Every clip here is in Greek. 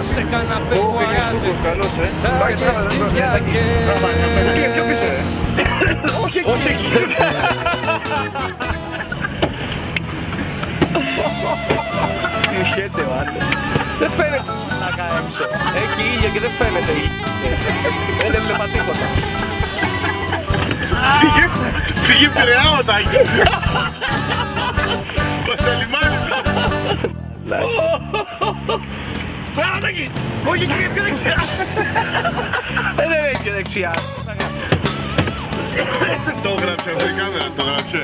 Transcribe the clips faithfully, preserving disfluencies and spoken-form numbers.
σε καναπέ που αράζει σάγες Κυριακές. Πιο πίσω, ε. Όχι εκεί. Μου χέτε ο άλλος. Δεν φαίνεται να κάνει έξω. Έχει ήλιο και δεν φαίνεται. Δεν έβλεπα τίποτα. Φύγε Πειραιά ο Τάκης. Μας το λιμάνι. Πάμε Τάκη. Όχι εκεί πιο δεξιά. Δεν είναι πιο δεξιά. Το γράψε αυτή η κάμερα, το γράψε.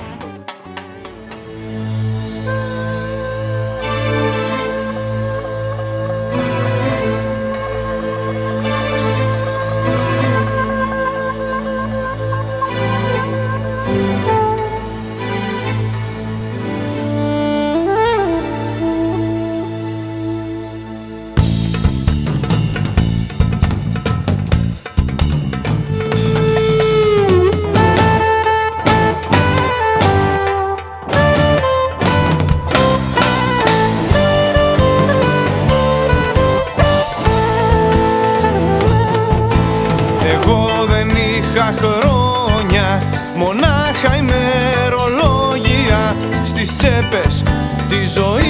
Χρόνια, μονάχα ημερολόγια στις τσέπες της ζωής.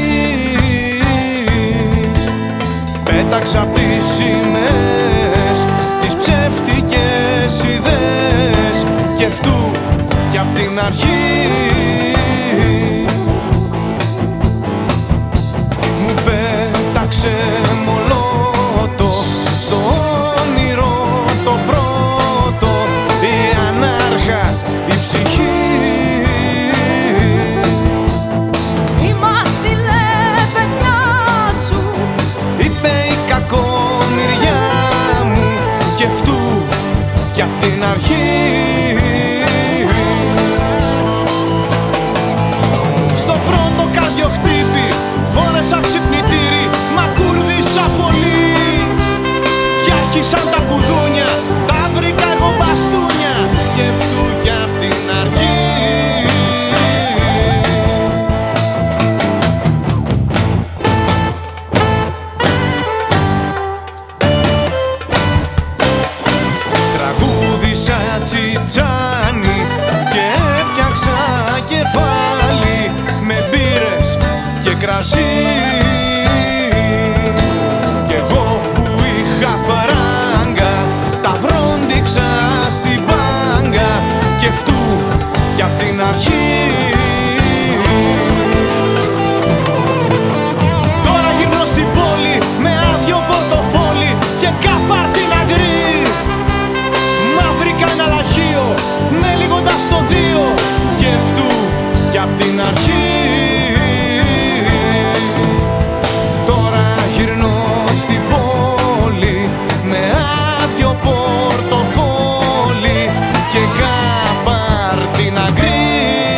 Πέταξα απ' τις σημαίες τις ψεύτικες ιδέες και αυτού κι απ' την αρχή. Μου πέταξε μολότο στο όνειρο το πρώτο, η ανάρχα, η ψυχή. Είμαστε η λεβεδιά σου, είπε η κακομοιριά μου και αυτού κι απ' την αρχή. Στο πρώτο κάποιο χτύπη φόρεσα ξυπνητήρι, μα κούρδισα πολύ κι άρχισαν τα κουδούνια, τα βρήκα εγώ μπαστούνια και αυτού κι απ' την αρχή. Τραγούδισα τσιτσάνι και έφτιαξα κεφάλι με μπύρες και κρασί. Κι εγώ που είχα φράγκα τα βρόντιξα στην μπάγκα και αυτού κι απ' την αρχή. Τώρα γυρνώ στην πόλη με άδειο πορτοφόλι και κάπαρτη να γκρι. Μα βρήκα ένα λαχείο με λίγοντα στο δύο και αυτού κι απ' την αρχή. Τώρα γυρνώ στην πόλη με άδειο πορτοφόλι και κάπαρτη να γκρι.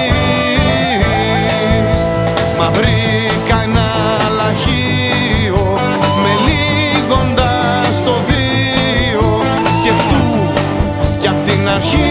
Μα βρήκα ένα λαχείο με λίγοντα στο δύο και αυτού κι απ' την αρχή.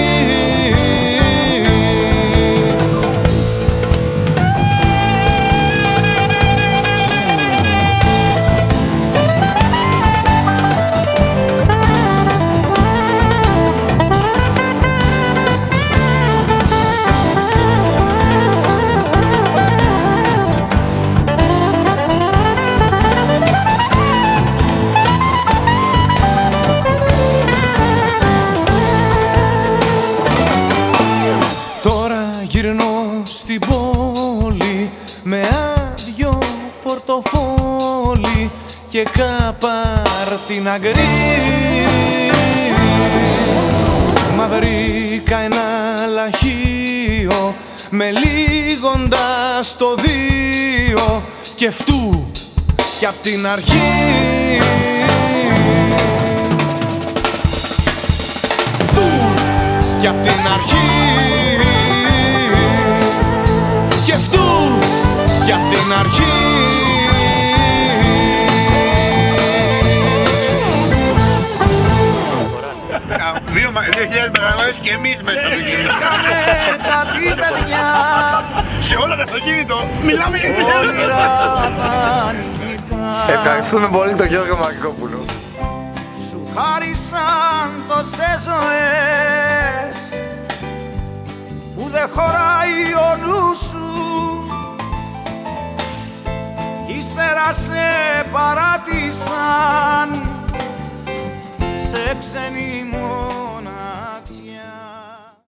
Γυρνώ στην πόλη με άδειο πορτοφόλι και κάπαρτη να γκρι. Μα βρήκα ένα λαχείο με λίγοντα στο δύο και αυτού κι απ' την αρχή. Αυτού κι απ' την αρχή. Και αυτού κι απ' την αρχή. Δύο χιλιάδες μεγαλώσεις και εμείς μέσα στο κινητό. Κάνε κάτι παιδιά, Σε όλα τα αυτοκίνητο μιλάμε για όνειρα δανεικά. Ευχαριστούμε πολύ τον Γιώργο Μαρκόπουλο. Σου χάρισαν τόσες ζωές που δεν χωράει ο νους σου, ύστερα σε παράτησα